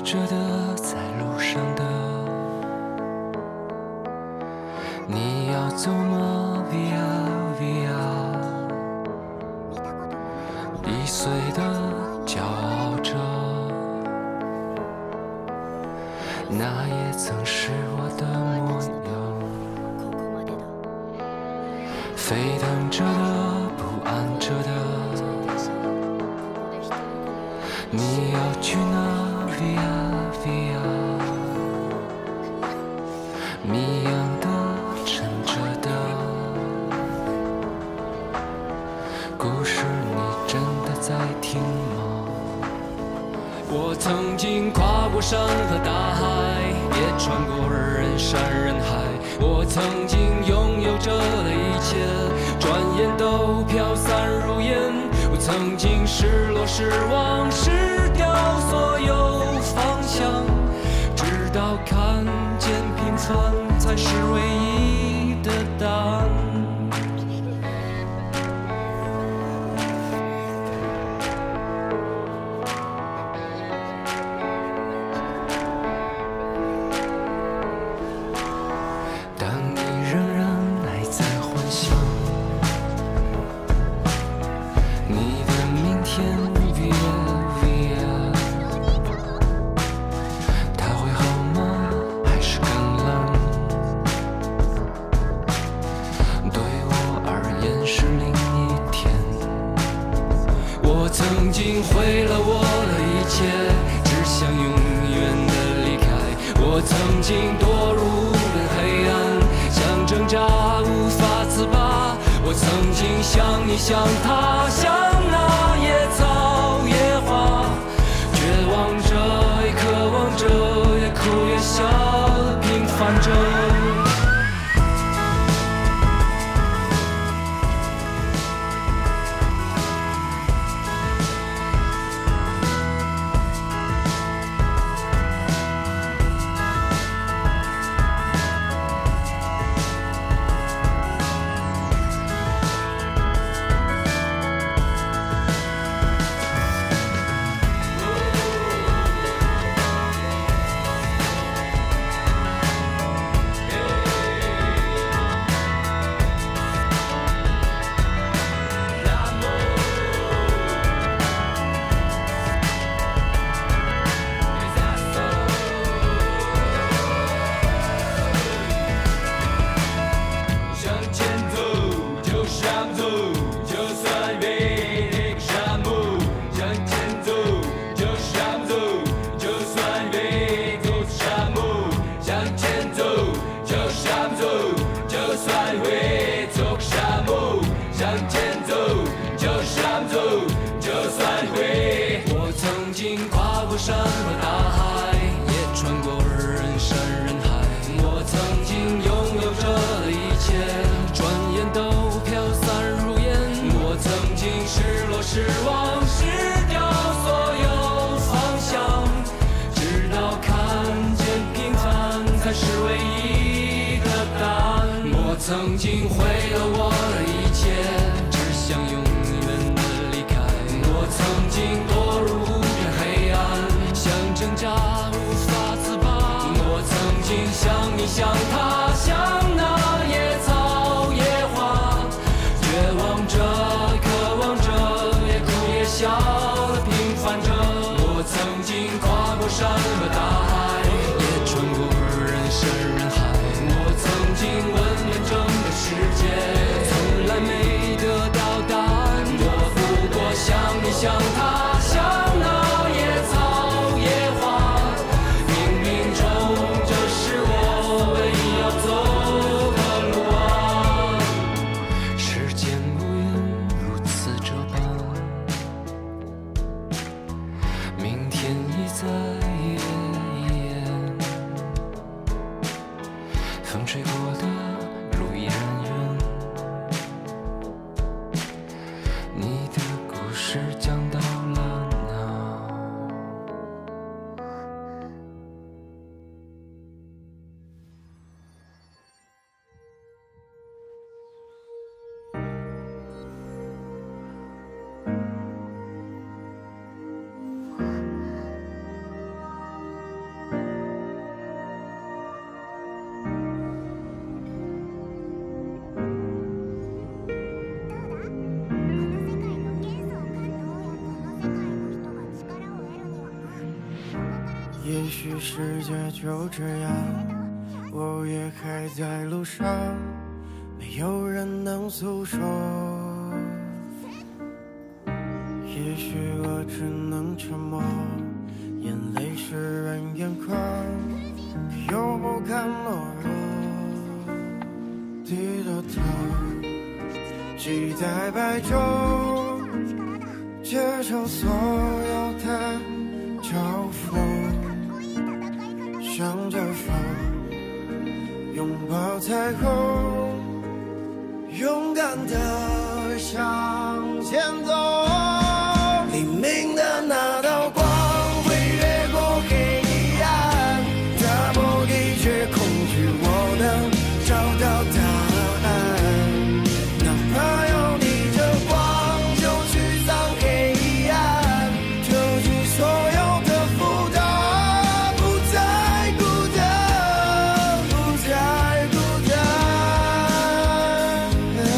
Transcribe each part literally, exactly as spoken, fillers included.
着的，在路上的，你要走吗 ？Via Via， 易碎的骄傲着，那也曾是我的模样。飞腾着的，不安着的，你要去哪 ？Via Via， 谜样的，沉着的，故事你真的在听吗？我曾经跨过山和大海，也穿过人山人海。我曾经拥有着的一切，转眼都飘散如烟。我曾经失落失望失掉所有方向，直到看见平凡才是唯一的答案。当你仍然还在幻想你的明天 Via Via， 它会好吗？还是更冷？对我而言是另一天。我曾经毁了我的一切，只想永远的离开。我曾经堕入黑暗，想挣扎无法自拔。我曾经像你像他，像那野草野花，绝望着也渴望着，也哭也笑地平凡着。我曾经跨过山和大海，也穿过人山人海。我曾经拥有着的一切，转眼都飘散如烟。我曾经失落失望失掉所有方向，直到看见平凡才是唯一的答案。我曾经毁了我的一切，只想永远的离开。我曾经堕入黑暗，想挣扎无法自拔。我曾经像你像他，像那野草野花，绝望着渴望着，也哭也笑地平凡着。我曾经跨过山和大海，也穿过人山人海。我曾经问遍整个世界，从来没得到答案。我不过像你像他，像那野草野花，冥冥中这是我唯一要走的路啊。时间无言如此这般，明天已在眼前，风吹过的路依然远，你的故事讲到了哪？ 许世界就这样，我也还在路上，没有人能诉说。也许我只能沉默，眼泪湿润眼眶，可又不敢懦弱。低着头，期待白昼，接受所有的嘲讽，向着风，拥抱彩虹，勇敢地向前走。黎明的那道光会越过黑暗，打破一切恐惧，我能找到答案。哪怕要逆着光就驱散黑暗，丢弃所有的负担，不再孤单，不再孤单。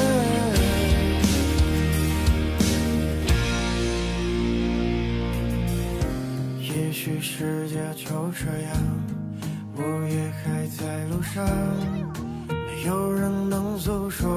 也许世界就这样，我也还在路上，没有人能诉说。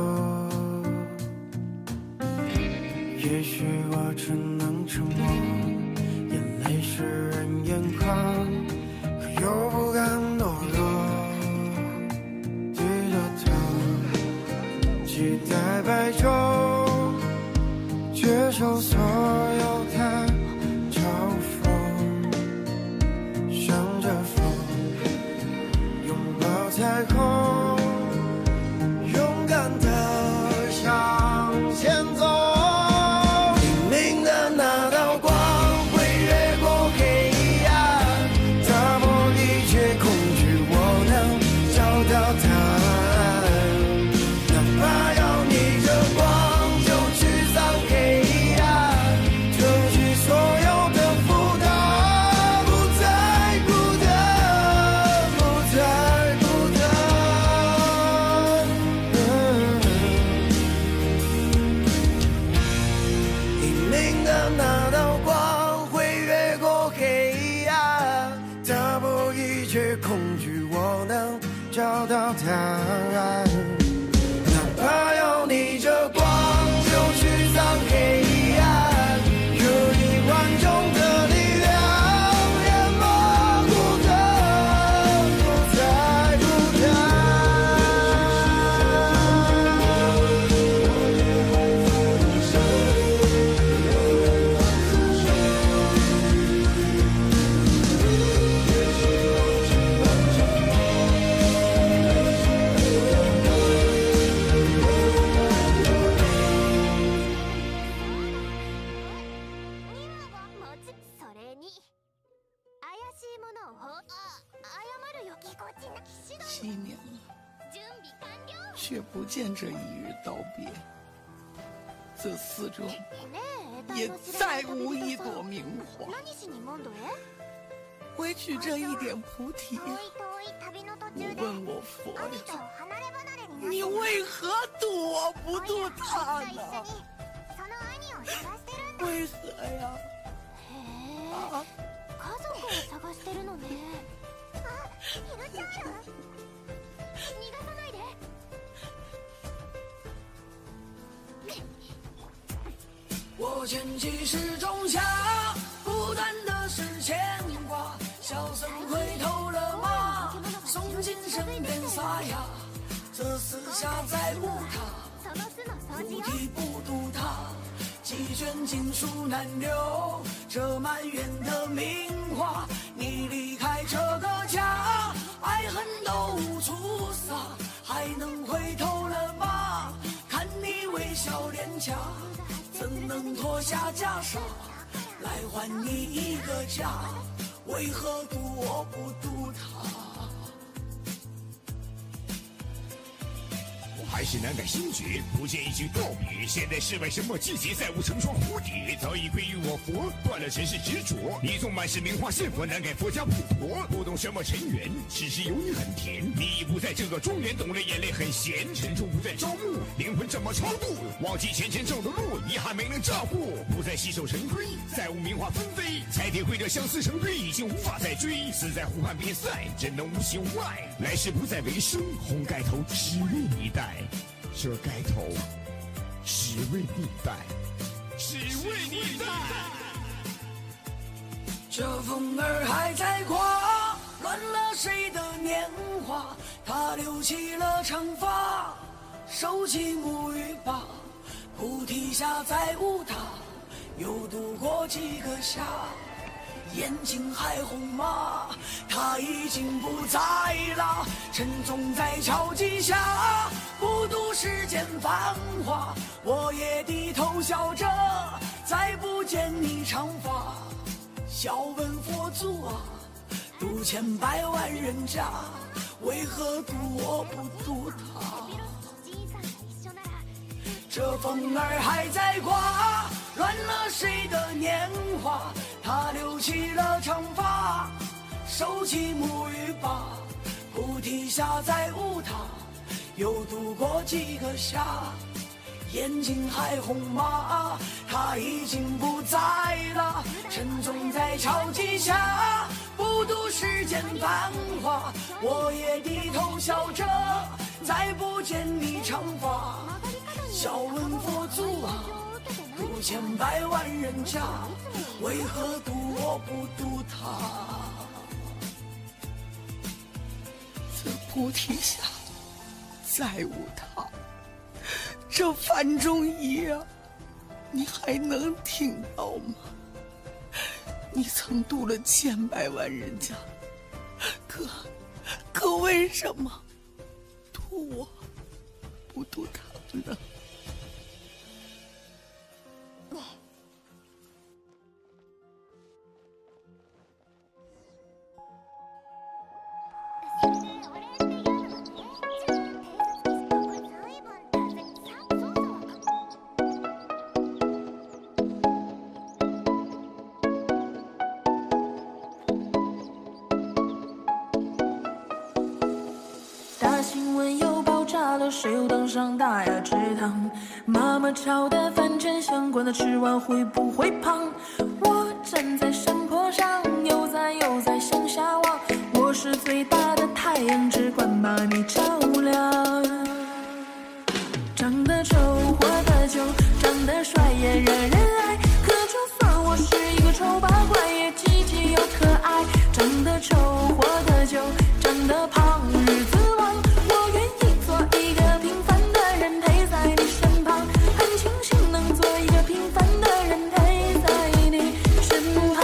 也许我只能沉默，眼泪湿润眼眶，可又不敢懦弱。低着头，期待白昼，接受所有的嘲讽，向着风，拥抱彩虹，勇敢地向前走。黎明的那道光会越过黑暗，打破一切恐惧，我能找到答案。哪怕要逆着光就驱散黑暗，丢弃所有的负担，不再孤单，不再孤单。黎明的那道光会越过黑暗，打破一切恐惧，我能找到答案。哪怕要逆着光就驱散黑暗，有一万种的力量淹没孤单，不再孤单。 それに怪しいものを放あ謝るよぎこちなき指導七年了， 準備完了。 却不见这一日道别。这四周ねえ也得体の知ら再ない无一旅人さ朵明花， 何しにモンドへ？ 回去这一点菩提。 遠い遠い旅の途我中で问我佛兄と呀， 離れ離れになって你为何渡我不渡他親呢？ と一緒にその兄を探してるんだ。 为何呀？ へえ啊， 家族を探してるのね。あ、ひろちゃん逃がさないで。 我牵起时钟下，不断的是牵挂。小僧回头了吗？送进身边撒呀。这四下再无他， その巣の掃除よ。 菩提不渡他。几卷经书难留，这满园的名花。你离开这个家，爱恨都无处撒，还能回头了吗？看你微笑脸颊。怎能脱下袈裟来还你一个家？为何渡我不渡他？我还是难改心觉，不见已经告别。现在世外什么季节，再无成双蝴蝶，早已归于我佛，断了尘世执着。你纵满是名花是佛，难改佛家不活。不懂什么尘缘，事实有你很甜。你已不在这个中原，懂了眼泪很咸。沉重不再招募，灵魂这么超度，忘记前前走的路，遗憾没能照顾。不再洗手尘归，再无名花纷飞。才体会这相思成堆，已经无法再追。死在湖畔边塞，真能无心无爱。来世不再为生，红盖头只为你戴。这盖头只为你戴，只为你戴。 这风儿还在刮，乱了谁的年华？他留起了长发，收起沐浴吧。菩提下再无他，又度过几个夏。眼睛还红吗？他已经不在了，沉重在敲击下，不度世间繁华。我也低头笑着，再不见你长发。笑问佛祖啊，度千百万人家，为何度我不度他？这风儿还在刮，乱了谁的年华？他留起了长发，收起沐浴吧。菩提下再无他，又度过几个夏。眼睛还红吗？他已经不在了，沉重在敲击下，不度世间繁华。我也低头笑着，再不见你长发。笑问佛祖啊，度千百万人家，为何度我不度他？ 这菩提下再无他，这范仲仪啊，你还能听到吗？你曾度了千百万人家，可可为什么度我不度他呢？ 谁又当上大雅之堂？妈妈炒的饭真香，管他吃完会不会胖。我站在山坡上，悠哉悠哉向下望。我是最大的太阳，只管把你照亮。长得丑，活得久，长得帅也惹人爱。可就算我是一个丑八怪，也积极又可爱。长得丑，活得久，长得胖，日子旺。我愿意做一个平凡的人，陪在你身旁，很庆幸能做一个平凡的人，陪在你身旁。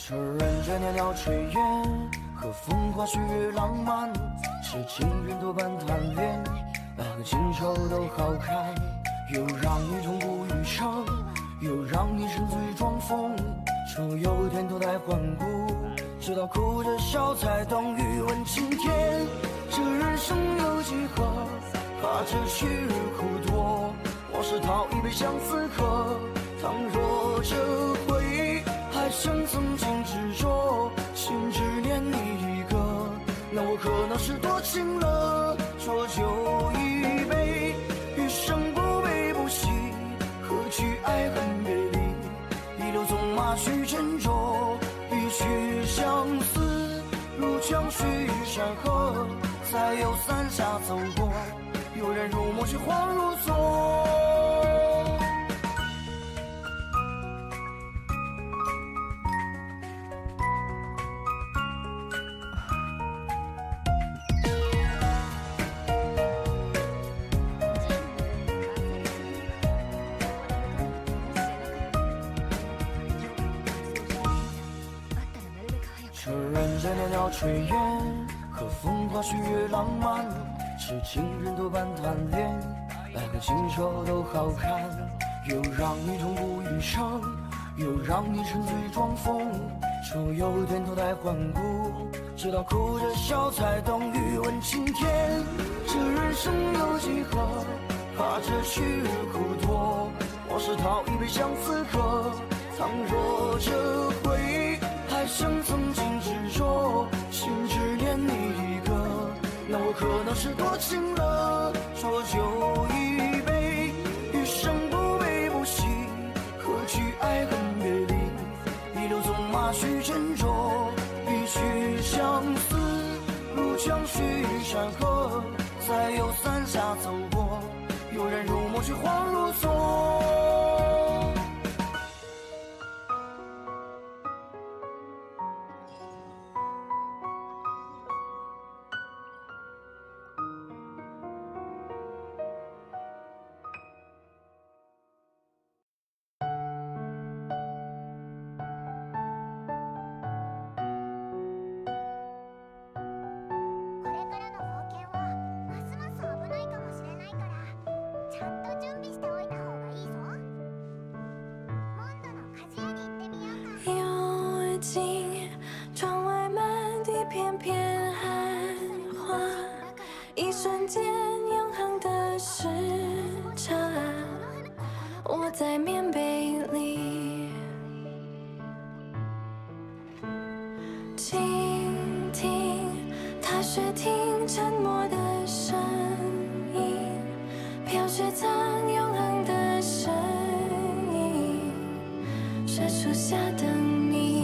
承认这袅袅炊烟和风花雪月浪漫，是情人多半贪恋，那个情愁都好看，又让你痛不欲生，又让你沉醉装疯，说有天脱胎换骨，直到哭着笑才懂欲问青天。这人生有几何，怕这去日苦多，我是讨一杯相思喝。倘若这回忆还像曾经执着，心只念你一个，那我可能是多情了。浊酒一杯，余生不悲不喜，何惧爱恨别离？一路纵马去斟酌，一曲相思如江水与山河，再有三峡走过，有人入梦却恍如昨。承认这袅袅炊烟和风花雪月浪漫，是情人多半贪恋，那个情愁都好看，又让你痛不欲生，又让你沉醉装疯，说有天脱胎换骨，直到哭着笑才懂欲问青天。这人生有几何，怕这去日苦多，我是讨一杯相思喝。倘若这回忆还像曾经执着，心只念你一个，那我可能是多情了。浊酒一杯，余生不悲不喜，何惧爱恨别离？一路纵马去斟酌，一曲相思如江水与山河，再有三峡走过，有人入梦却恍如昨。 窗外满地片片寒花，一瞬间永恒的时差，我在棉被里倾听，踏雪听沉默的声音，飘雪藏永恒的身影，是树下等你。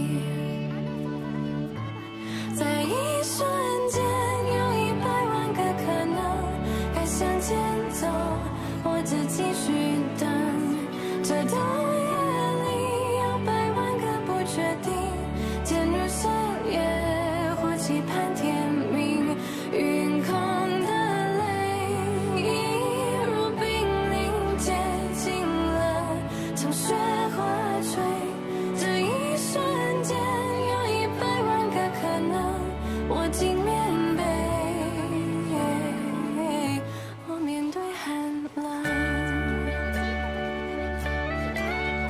在一瞬间，有一百万个可能，该向前走，或者继续等。这冬夜里，有百万个不确定，渐入深夜，或期盼天明。云空的泪，一如冰凌，接近了，从雪花吹。这一瞬间，有一百万个可能。我进棉被，我面对寒冷。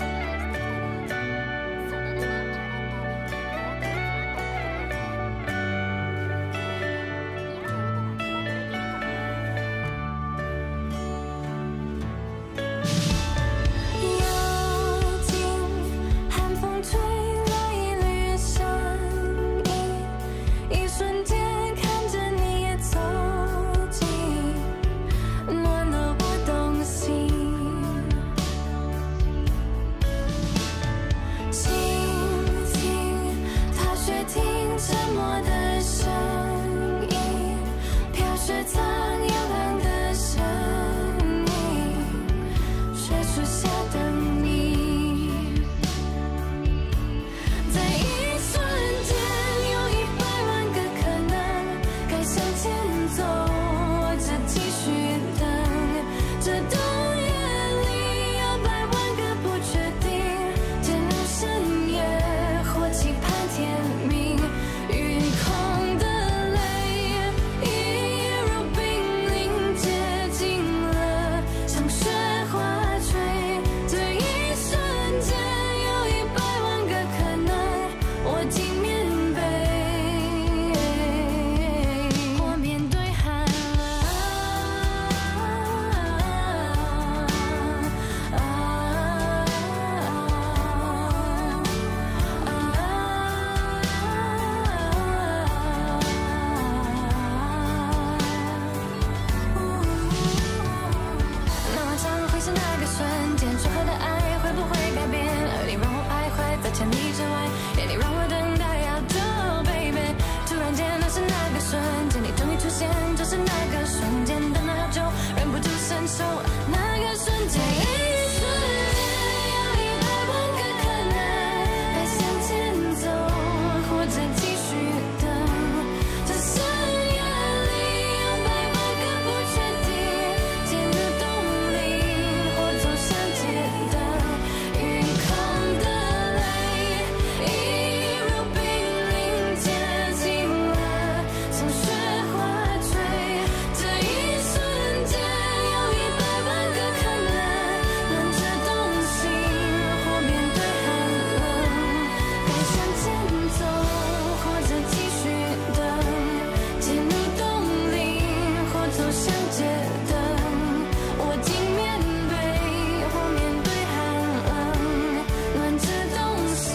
感受那个瞬间，一瞬间有一百万个可能，该向前走，或者继续等。这深夜里有百万个不确定，渐入冬里，或走向街灯。晕空的泪，一如冰凌接近了，从雪花坠。这一瞬间有一百万个可能，轮着动心，或面对寒冷，该向前走，或者继续等，渐入冬里，或走向街灯。我竟面对，或面对寒冷，轮着动心，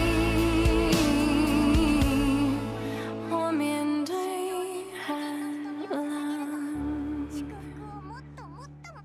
或面对寒冷。 近くをもっともっと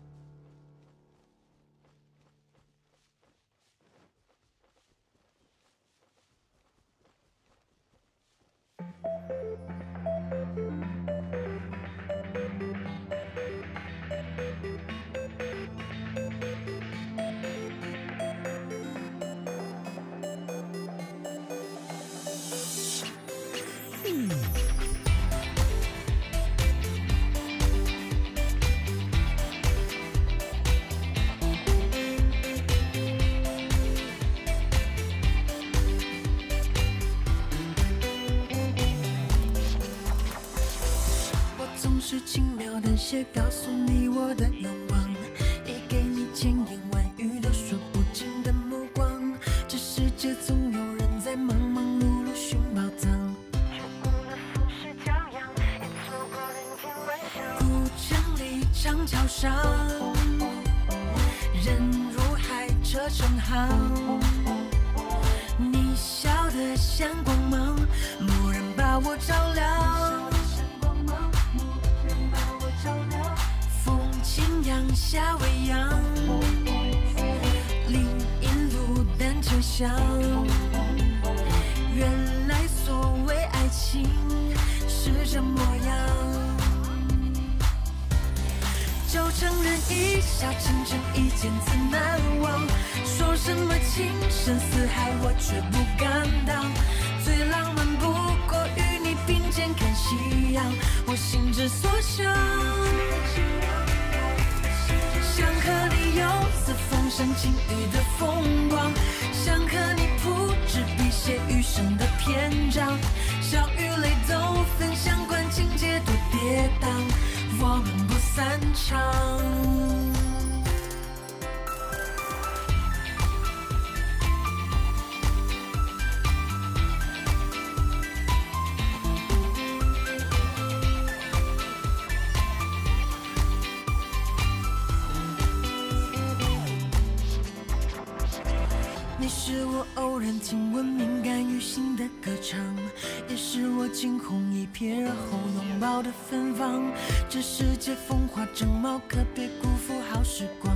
我总是轻描淡写告诉你我的愿望，也给你千言万语都说不尽的目光。这世界总有人在忙忙碌碌寻宝藏，古城里长桥上，人如海，车成行。你笑得像光芒，蓦然把我照亮。风轻扬，夏未央，林荫路单车厢。原来所谓爱情是这模样。就承认一笑倾城，一见自难忘。说什么情深似海，我却不敢当。最浪漫不过与你并肩看夕阳，我心之所向。想和你游似风声轻语的风光，想和你铺纸笔写余生的篇章。笑与泪都分享，管情节多跌宕，我们不散场。你是我偶然听闻敏感于心的歌唱，也是我惊鸿一瞥而后拥抱的芬芳。这世界风华正茂，可别辜负好时光。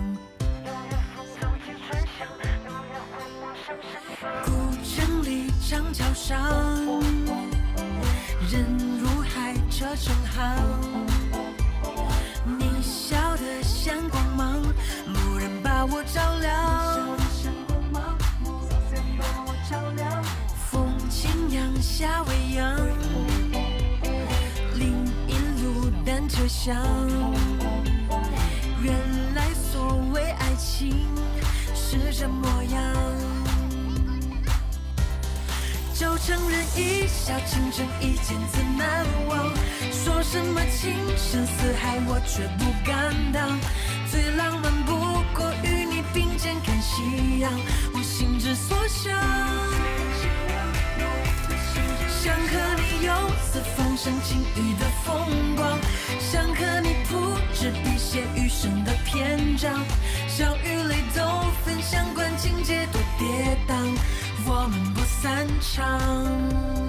古城里长桥上，人如海，车成行。你笑得像光芒，蓦然把我照亮。风轻扬，夏未央，林荫路单车厢。原来所谓爱情是这模样。就承认一笑倾城，一见自难忘。说什么情深似海，我却不敢当。最浪漫不过与你并肩看夕阳，我心之所向。想和你游似风声轻语的风光，想和你铺纸笔写余生的篇章。笑与泪都分享，管情节多跌宕，我们不散场。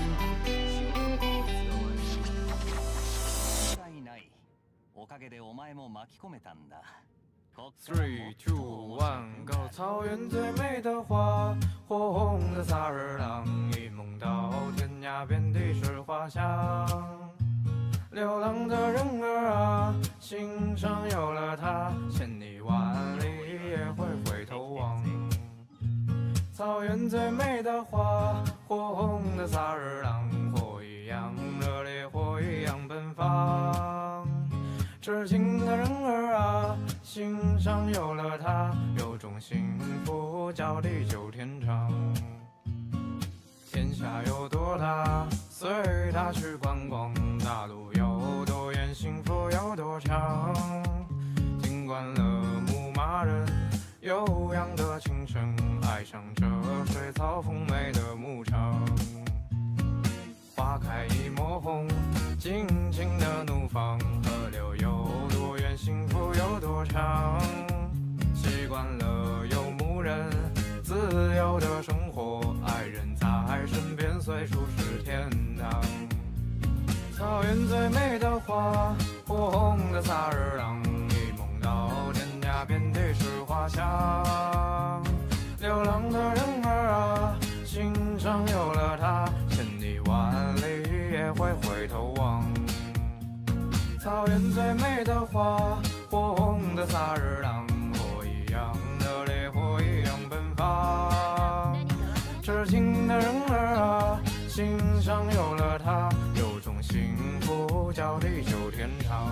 おかげでお前 Three, two, one, go！ 草原最美的花，火红的萨日朗，一梦到天涯，遍地是花香。流浪的人儿啊，心上有了他，千里万里也会回头望。草原最美的花，火红的萨日朗，火一样热烈，火一样奔放。痴情的人儿啊，心上有了他，有种幸福叫地久天长。天下有多大，随他去观光；大路有多远，幸福有多长。听惯了牧马人悠扬的琴声，爱上这水草丰美的牧场。花开一抹红，尽情的怒放。河流有多远，幸福有多长。习惯了游牧人自由的生活，爱人在身边，随处是天堂。草原最美的花，火红的萨日朗，一梦到天涯，遍地是花香。流浪的人儿啊，心上有了他，千里万里也会回头望。草原最美的花，火红的萨日朗，火一样热烈，火一样奔放。痴情的人儿啊，心上有了他，有种幸福叫地久天长。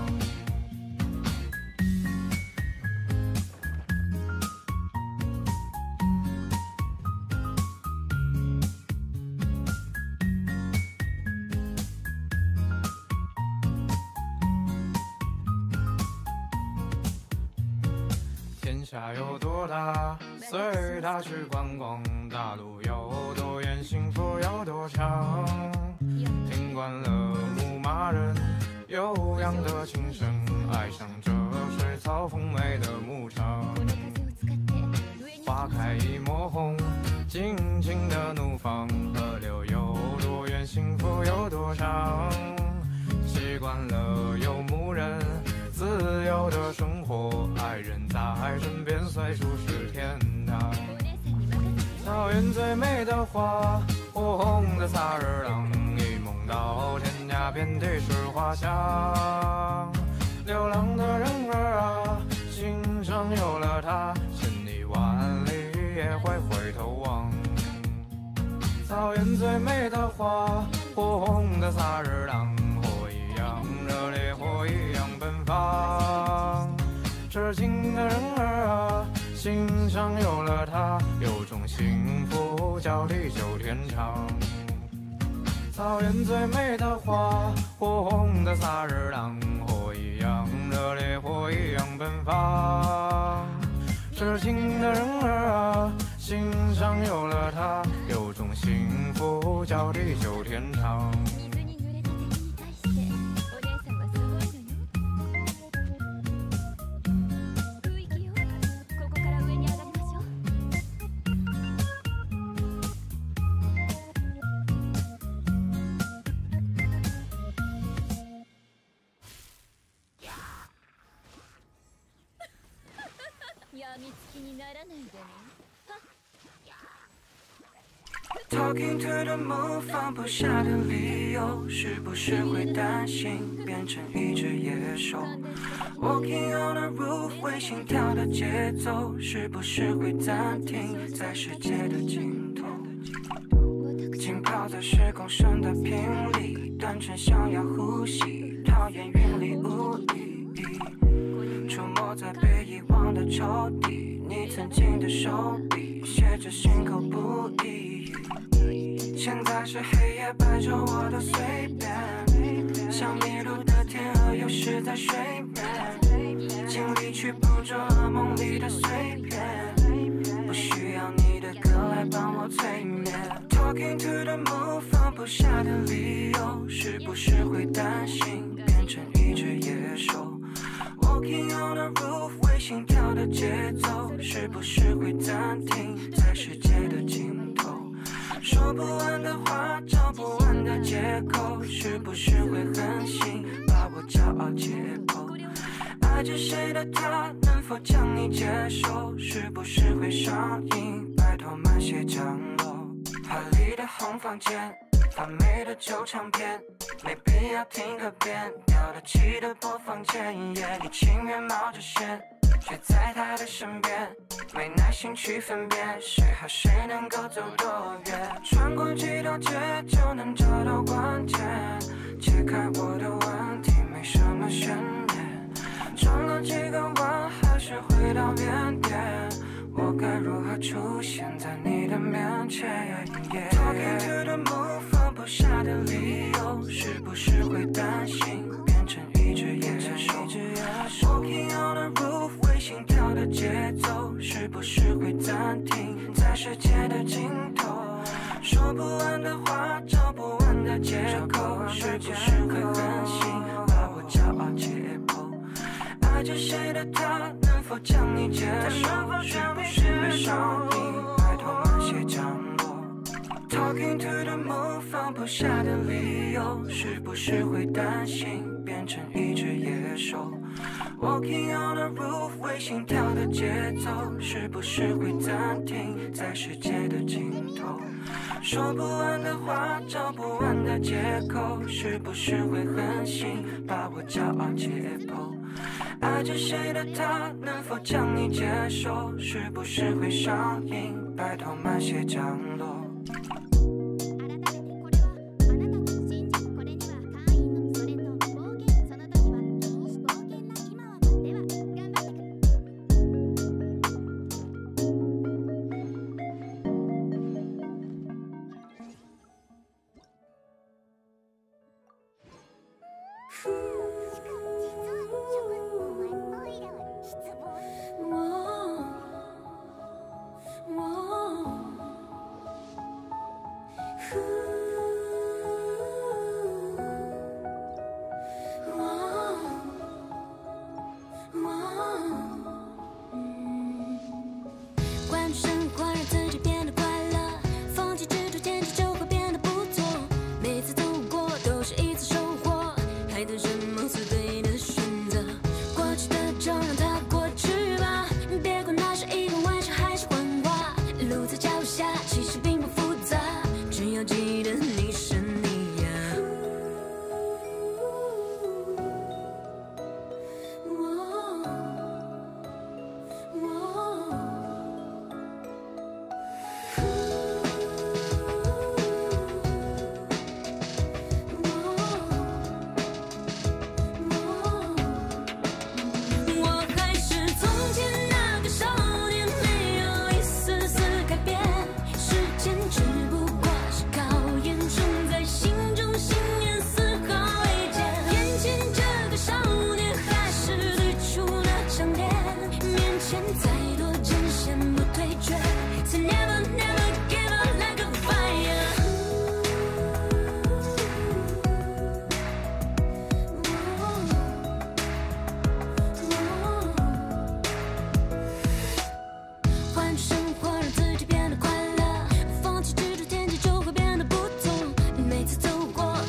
天下有多大，随他去观光；大路有多远，幸福有多长。听惯了牧马人悠扬的琴声，爱上这水草丰美的牧场。花开一抹红，尽情的怒放。河流有多远，幸福有多长。习惯了游牧人自由的生活，爱人在身边，随处是天堂。草原最美的花，火红的萨日朗，一梦到天涯，遍地是花香。流浪的人儿啊，心上有了他，千里万里也会回头望。草原最美的花，火红的萨日朗，火一样热烈，火一样奔放。痴情的人儿啊，心上有了他，有种幸福叫地久天长。草原最美的花，火红的萨日朗，火一样热烈，火一样奔放。痴情的人儿啊，心上有了他，有种幸福叫地久天长。 Talking to the moon， 放不下的理由，是不是会担心变成一只野兽 ？Walking on the roof， 为心跳的节奏，是不是会暂停在世界的尽头？浸泡在时光声的频里，单纯想要呼吸，讨厌云里雾里，出没在被遗忘的抽屉，你曾经的手笔，写着心口不一。现在是黑夜，摆着我的随便，像迷路的天鹅，有时在睡眠，尽力去捕捉噩梦里的碎片，不需要你的歌来帮我催眠。Talking to the moon， 放不下的理由，是不是会担心变成一只野兽 ？Walking on the roof， 为心跳的节奏，是不是会暂停在世界的尽头？说不完的话，找不完的借口，是不是会狠心把我骄傲解剖爱着谁的他能否将你接受？是不是会上瘾？拜托慢些降落。华丽的红房间，发霉的旧唱片，没必要听个遍。掉了漆的播放键，夜里情愿冒着险，却在他的身边，没耐心去分辨谁和谁能够走多远。穿过几条街就能找到关键，解开我的问题没什么悬念，转了几个弯还是回到原点，我该如何出现在你的面前 Talking to the moon 放不下的理由，是不是会担心变成一只野兽 Walking on the roof 为心跳的节奏，是不是会暂停在世界的尽头？说不完的话，找不完的借口，是不是会狠心把我骄傲解剖？爱着谁的他能否将你接受？是不是会上瘾？拜托慢些降落。Talking to the moon 放不下的理由，是不是会担心变成一只野兽？ Walking on the roof 为心跳的节奏，是不是会暂停在世界的尽头？说不完的话，找不完的借口，是不是会狠心把我骄傲解剖？爱着谁的他能否将你接受？是不是会上瘾？拜托慢些降落。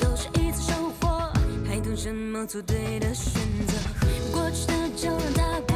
做对的选择，过去的就让它。